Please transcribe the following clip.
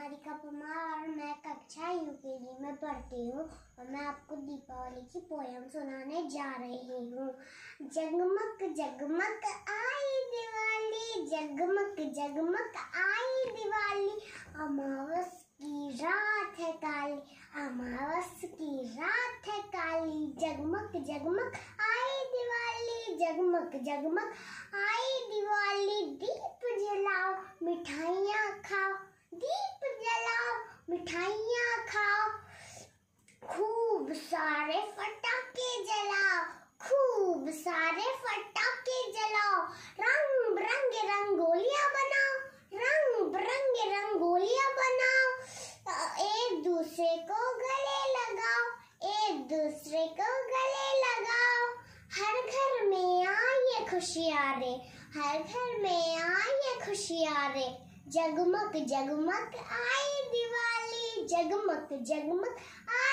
सारिका परमार और मैं कक्षा यूकेजी में पढ़ती हूँ और मैं आपको दीपावली की पोयम सुनाने जा रही हूँ। जगमग जगमग आई दिवाली, जगमग जगमग आई दिवाली, अमावस की रात है काली, अमावस की रात है काली। जगमग जगमग आई दिवाली, जगमग जगमग आई दिवाली। दीप जलाओ मिठाइयाँ खाओ, दीप जलाओ मिठाइयाँ खाओ, खूब सारे पटाखे जलाओ, खूब सारे पटाखे जलाओ। रंग बिरंगे रंगोलियाँ बनाओ, रंग बिरंगे रंगोलियाँ बनाओ। एक दूसरे को गले लगाओ, एक दूसरे को गले लगाओ। हर घर में आए खुशियाँ रे, हर घर में आए खुशियाँ रे। जगमग जगमग आई दिवाली, जगमग जगमग